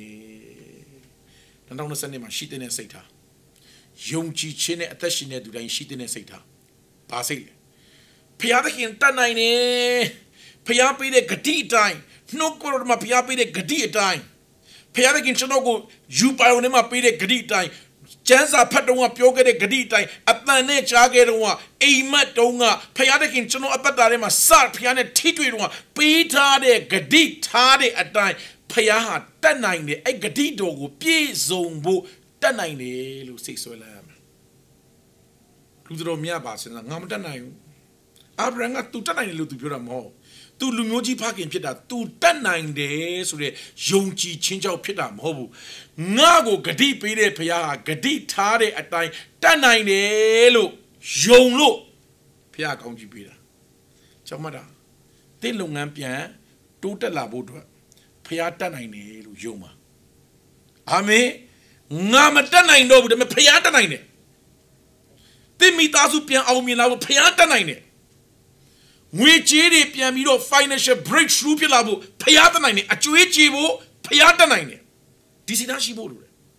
2020မှာရှိတဲ့စိတ်ထားယုံကြည်ခြင်းနဲ့အသက်ရှင်တဲ့သူတိုင်းရှိတဲ့စိတ်ထားဘာစိတ်လဲဖျားသခင်တန်နိုင်နေဖျားပေးတဲ့ဂတိအတိုင်းနှုတ်ကပတော်မှာဖျားပေးတဲ့ဂတိအတိုင်းဖျားသခင်ကျွန်တော်ကိုယူပါရုံနဲ့မှာပေးတဲ့ဂတိအတိုင်းကျမ်းစာဖတ်တော့ပြောခဲ့တဲ့ဂတိအတိုင်းအတန်နဲ့ကြားခဲ့တော့အိမ်မက်တုံးကဖျားသခင်ကျွန်တော်အပတ်တာထဲမှာစဖျားနဲ့ထိတွေ့တော့ပေးထားတဲ့ဂတိထားတဲ့အတိုင်းဖျားဟာတတ်နိုင်တယ်အဲ့ဂတိတော်ကိုပြည့်စုံဖို့တတ်နိုင်တယ်လို့စိတ်ဆွဲလာရမယ်လူတော်မြတ်ပါစင်ငါမတတ်နိုင်ဘူးအာဗြဟံက तू တတ်နိုင်တယ်လို့ तू ပြောတာမဟုတ် तू လူမျိုးကြီးဖခင်ဖြစ်တာ तू တတ်နိုင်တယ်ဆိုတဲ့ယုံကြည်ခြင်းကြောင့်ဖြစ်တာမဟုတ်ဘူးငါကိုဂတိပေးတဲ့ဘုရားကဂတိထားတဲ့အတိုင်းတတ်နိုင်တယ်လို့ယုံလို့ဘုရားကောင်းကြီးပေးတာကြောင့်မတာတင်းလုပ်ငန်းပြန်တိုးတက်လာဖို့အတွက်ဘုရားတတ်နိုင်တယ်လို့ယုံပါအာမင်ငါမတတ်နိုင်တော့ဘူးဒါပေမဲ့ဘုရားတတ်နိုင်တယ်တင်းမိသားစုပြန်အောင်မြင်လာဖို့ဘုရားတတ်နိုင်တယ် we cheery piamiro financial breakthrough pilabo payata nine a chuichibo payata nine disinashi bodu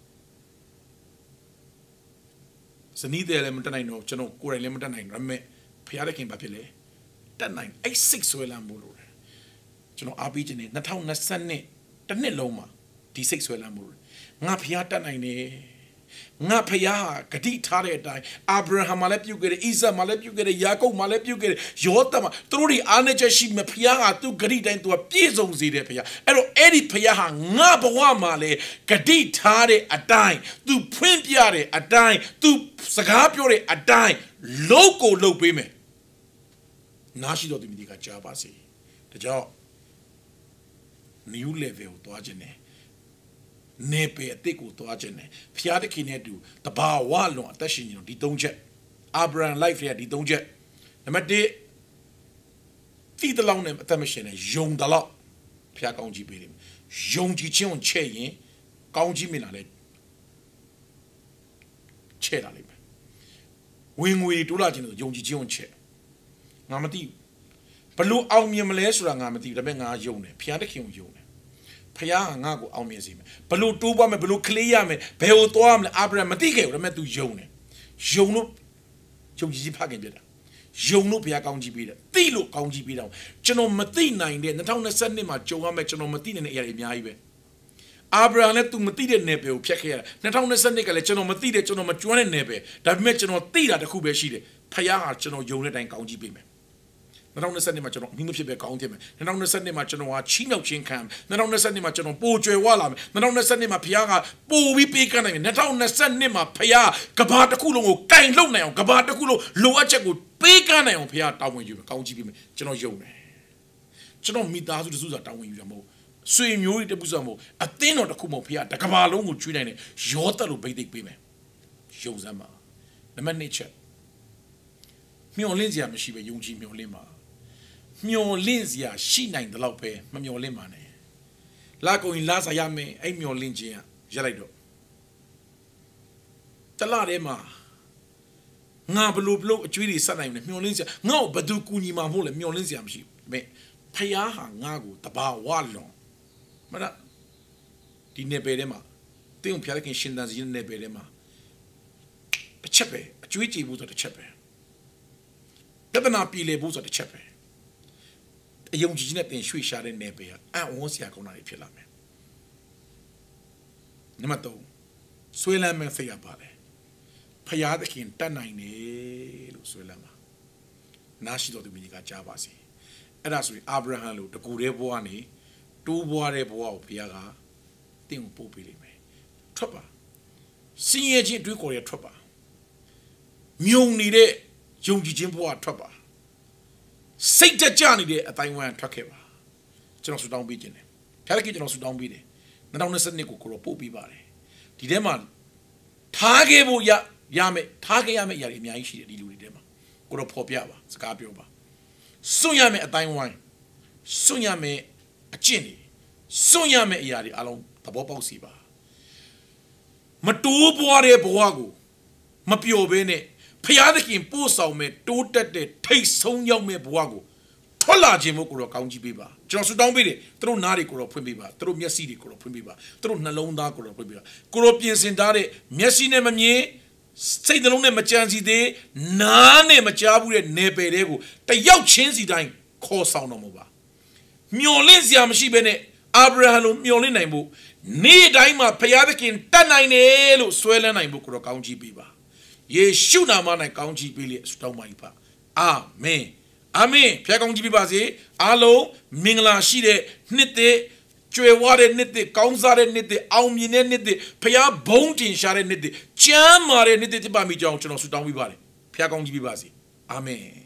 so neither element nine no channel core element nine rame payata came papile that nine 86 well and bodu channel abijane natau nasane tane loma d6 well and bodu nga payata nine nga paya kadi thare dai Abraham malep you get Isa malep you get Jacob malep you get Yotam through ane shi me paya tu kadi dai tu pie song si de paya ero edi paya ha nga bawa ma le kadi thare adai tu phwin pya de adai tu saka pyo de adai loko lok pe me na shi do tu mi ka ja ba se da jaw new level twa jin ne nepe a tick to agene. Fiat kinedu, the bar wall at the shin, the don't jet. Abraham life here, the don't jet. The mate feed along them at the machine, young the lot. Piaconji beat him. Young Jichon Che, Conji Minale. Che Lalib. Wing we do like young Jichon Che. Namati. Palu Almium Lesra Namati, the Benga Yone, Piatakin Yone. Paya ngago almezime balu tuba me balu clear me beo toam le Abraham matike le metu jone jono jongji paken bida jono paya kaungji bida ti lo kaungji bida chano mati nain de 2022မှာကြုံရမယ်ကျွန်တော်မသိနေတဲ့အရာတွေအများကြီးပဲ Abraham လည်းသူမသိတဲ့နယ်ပယ်ကိုဖြတ်ခဲ့ရတာ2022ကလည်းကျွန်တော်မသိတဲ့ကျွန်တော်မကျွမ်းတဲ့နယ်ပယ်ဒါပေမဲ့ကျွန်တော်သိတာတစ်ခုပဲရှိတယ်ဖယားကကျွန်တော်ယုံတဲ့အတိုင်းကောင်းကြီးပေးမယ်2022မှာကျွန်တော်မိမဖြစ်ပဲကောင်းတယ်မယ်2022မှာကျွန်တော်ဟာချီးမြှောက်ခြင်းခံ2022မှာကျွန်တော်ပိုကျွယ်ဝလာမယ်2022မှာဖယားကပိုပြီးပေးကမ်းနိုင်မယ်2022မှာဖယားကဘာတစ်ခုလုံးကိုကင်လုံနိုင်အောင်ကဘာတစ်ခုလုံးလိုအပ်ချက်ကိုပေးကမ်းနိုင်အောင်ဖယားတောင်းဝင်ယူမယ်ကောင်းကြီးပေးမယ်ကျွန်တော်ယုံတယ်ကျွန်တော်မိသားစုတစုစာတောင်းဝင်ယူတာမဟုတ်ဆွေမျိုးတွေတပုစုမဟုတ်အသင်းတော်တစ်ခုမဟုတ်ဖယားတကဘာလုံးကိုကျွေးနိုင်တယ်ရောတက်လို့ဗိတ်သိက်ပေးမယ်ယုံစမ်းပါနံပါတ်1ချက်မျောလင့်စရာမရှိပဲယုံကြည်မျောလင့်ပါမျောလင့်စရာရှိနိုင်တယ်လို့ပဲမမျောလင့်ပါနဲ့လာကုန်ရင်လာစားရမယ်အဲ့မျောလင့်ခြင်းကရက်လိုက်တော့တလားထဲမှာငါဘလို့အကျွေးတွေဆက်နိုင်တယ်မျောလင့်စရာငါ့ကိုဘသူကူညီမှာမဟုတ်လေမျောလင့်စရာမရှိဘူးဖယားဟာငါ့ကိုတဘာဝလွန်မလားဒီနေပယ်ထဲမှာတင်းုံဖျားခင်ရှင်တန်စီနေပယ်ထဲမှာတစ်ချက်ပဲအကျွေးကြည့်ဖို့ဆိုတစ်ချက်ပဲပြဿနာပြည်လေဖို့ဆိုတစ်ချက်ပဲအယုံကြည်ခြင်းနဲ့တင်ရွှေ့ရှာတဲ့နေပယ်ကအံ့ဩစရာကောင်းတာတွေဖြစ်လာမယ်နံပါတ်3ဆွေးလန်းမဲ့စိတ်ရပါလေဖယားသခင်တတ်နိုင်တယ်လို့ဆွေးလန်းပါနားရှိတော်သူမိကကြားပါစေအဲ့ဒါဆိုရင်အာဗြဟံလို့တကူတဲ့ဘဝကနေတိုးဘွားတဲ့ဘဝကိုဘုရားကတင့်ကိုပို့ပေးလိမ့်မယ်ထွက်ပါစင်ရဲ့ချင်းတွေးခေါ်ရထွက်ပါမြုံနေတဲ့ယုံကြည်ခြင်းဘဝထွက်ပါစိတ်ကြနေတဲ့အတိုင်းဝိုင်းထွက်ခဲ့ပါကျွန်တော်ဆူတောင်းပေးခြင်းတယ်ဖခင်ကျွန်တော်ဆူတောင်းပေးတယ်2022ကိုကိုတော့ပို့ပေးပါတယ်ဒီထဲမှာထားခဲ့ဖို့ရမယ်ထားခဲ့ရမယ့်အရာတွေအများကြီးရှိတယ်ဒီလူတွေထဲမှာကိုတော့ဖော်ပြပါစကားပြောပါစွန့်ရမယ့်အတိုင်းဝိုင်းစွန့်ရမယ့်အကျင့်တွေစွန့်ရမယ့်အရာတွေအလုံးသဘောပေါက်စီပါမတိုးပွားတဲ့ဘဝကိုမပျော်ဘဲနဲ့ဖျားသခင်ပို့ဆောင်မဲ့တိုးတက်တဲ့ထိတ်ဆုံးရောက်မဲ့ဘဝကိုထွက်လာခြင်းမို့ကိုတော့ကောင်းကြီးပေးပါကျွန်တော်ဆူတောင်းပေးတယ်သူတို့နားတွေကိုတော့ဖွင့်ပေးပါသူတို့မျက်စိတွေကိုတော့ဖွင့်ပေးပါသူတို့နှလုံးသားကိုတော့ဖွင့်ပေးပါကိုတော့ပြင်ဆင်ထားတဲ့မျက်စိနဲ့မမြင်စိတ်နှလုံးနဲ့မကြံစီသေးနားနဲ့မကြားဘူးတဲ့နေပယ်တွေကိုတယောက်ချင်းစီတိုင်းခေါ်ဆောင်တော်မူပါမျော်လင့်စရာမရှိဘဲနဲ့အာဗြဟံလိုမျော်လင့်နိုင်ဖို့နေ့တိုင်းမှာဖျားသခင်တတ်နိုင်တယ်လို့ဆွဲလန်းနိုင်ဖို့ကိုတော့ကောင်းကြီးပေးပါယေရှုနာမ၌ကောင်းကြီးပေးလေဆုတောင်းပါ၏ပါအာမင်အာမင်ဖျားကောင်းကြီးပေးပါစေအားလုံးမင်္ဂလာရှိတဲ့နှစ်သက်ကျွယ်ဝတဲ့နှစ်သက်ကောင်းစားတဲ့နှစ်သက်အောင်မြင်တဲ့နှစ်သက်ဖျားဘုံတင်ရှားတဲ့နှစ်သက်ကျမ်းမာတဲ့နှစ်သက်ဖြစ်ပါမိကြောင်းကျွန်တော်ဆုတောင်းပေးပါတယ်ဖျားကောင်းကြီးပေးပါစေအာမင်